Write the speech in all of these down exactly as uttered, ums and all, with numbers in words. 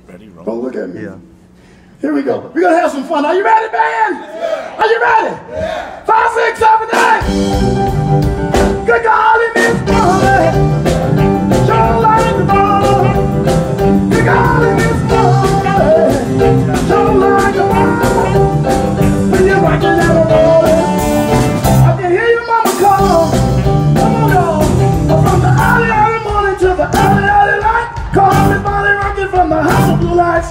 Oh, look at me. Yeah. Here we go. We're going to have some fun. Are you ready, band? Yeah. Are you ready? Yeah. Five, six, seven, eight. Good golly, Miss Molly. Show like the ball. Good golly, Miss Molly. Show like the ball. When you're rocking and rolling, I can hear your mama call. Come on, y'all. From the early, early morning to the early, early light. Call everybody rocking from the house of blue lights.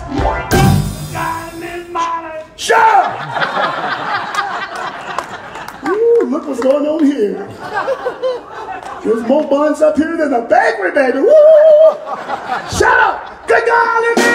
Sure! Ooh, look what's going on here. There's more buns up here than a bakery, baby. Woo! Shut up! Good golly,